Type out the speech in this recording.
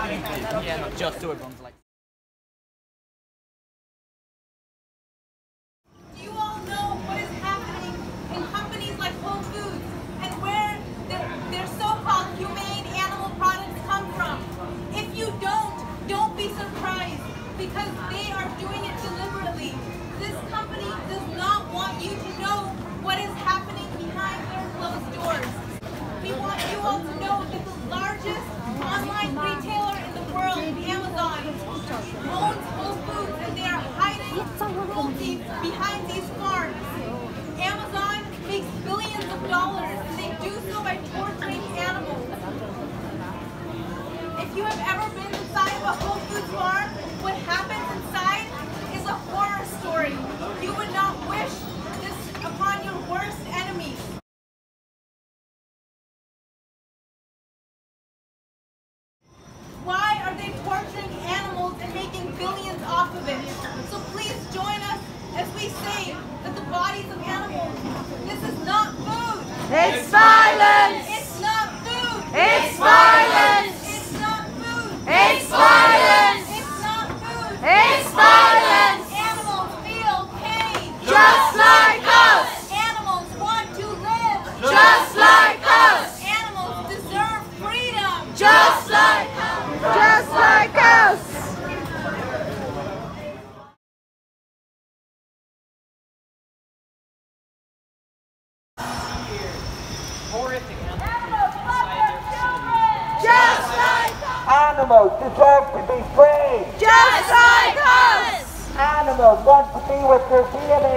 Yeah, not just so everyone's like. Do you all know what is happening in companies like Whole Foods and where their so-called humane animal products come from? If you don't be surprised, because they are doing it deliberately. This company does not want you to know what is happening behind their closed doors. We want you all to know that the largest online retailer in the world, Amazon, owns Whole Foods, and they are hiding cruelty behind these farms. Amazon makes billions of dollars, and they do so by torturing animals. If you have ever been inside of a Whole Foods farm, what happens inside is a horror story. You would not wish this upon your worst enemies. Why are they torturing animals and making billions off of it? So please join us as we say that the bodies of animals, this is not food. It's violence. It's not food. It's violence. It's not food. It's violence. It's not food. It's violence. Animals feel pain. Just like us. Animals want to live. Just like us. Animals deserve freedom. Just like us. Just like us. Horrific animals inside their facilities. Just like us. Animals deserve to be free. Just like us. Animals want to be with their DNA